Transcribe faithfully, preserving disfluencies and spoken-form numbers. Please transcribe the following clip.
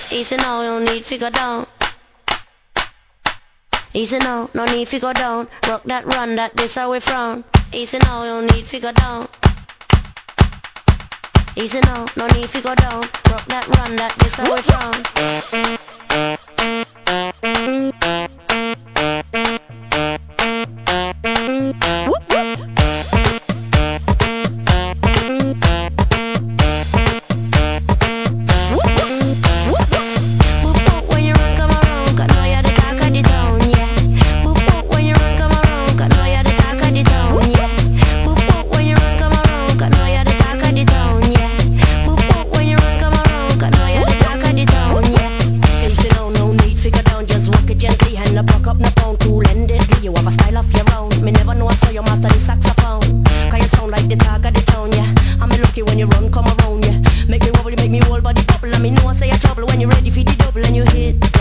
Easy now, no need to go down. Easy now, no need to go down. Rock that, run that, this how we frown. Easy now, no need to go down. Easy now, no need to go down. Rock that, run that, this how we frown. You have a style of your own. Me never know I saw you master the saxophone. Cause you sound like the dog of the town, yeah. I'm lucky when you run, come around, yeah. Make me wobble, you make me whole body bubble. And me know I say you trouble when you're ready for the double and you hit.